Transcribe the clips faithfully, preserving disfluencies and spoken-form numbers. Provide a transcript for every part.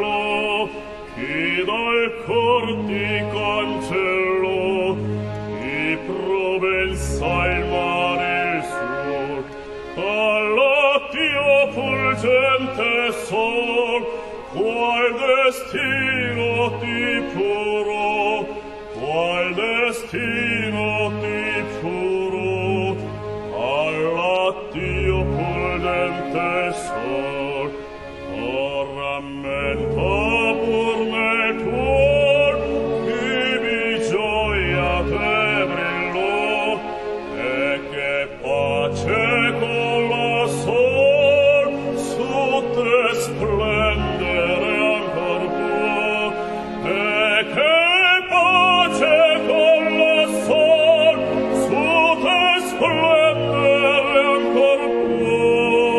cielo, chi dal cor ti cancellò, di Provenza il mare il suo, all'attio fulgente sol, qual destino ti furò, qual destino ti furò, all'attio fulgente sol, o rammenta pur nel tuor, chi vi gioia te brillò, e che pace con la sol su te splendere ancor può, e che pace con la sol su te splendere ancor può.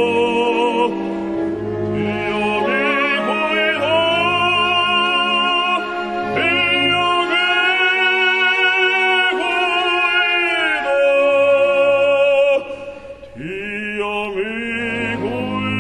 Dio mi guida, Dio mi guida, Dio mi guida.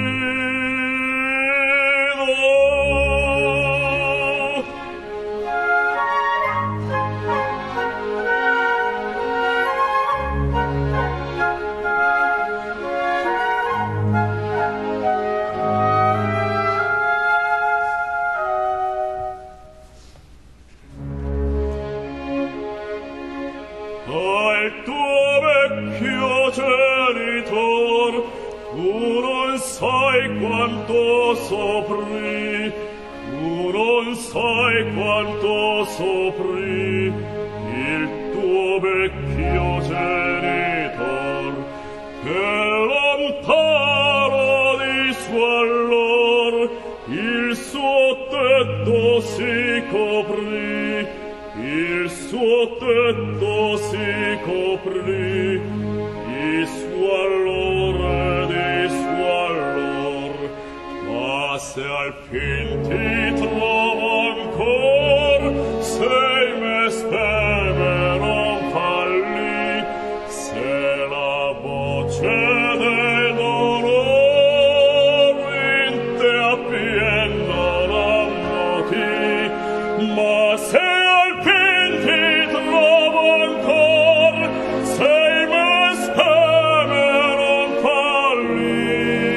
Al tuo vecchio genitor tu non sai quanto soffrì, tu non sai quanto soffrì il tuo vecchio genitor, che lontano di suo allor il suo tetto si coprì, il suo tetto si coprì, di suo allor, di suo allor, ma se al fin ti trovo ancor, sei me speme non falli, se la voce del dolor in te appieno non noti, ma se al fin ti trovo ancor, sei me speme non falli.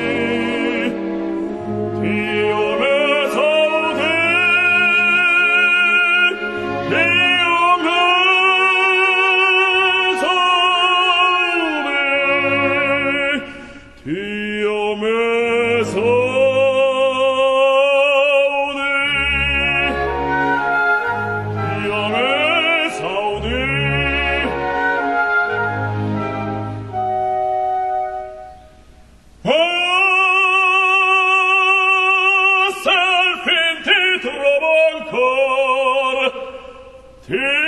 Dio me saudi, Dio me saudi, Dio me saudi. Dio me saudi. Ah, se al fin ti trovo ancor, ti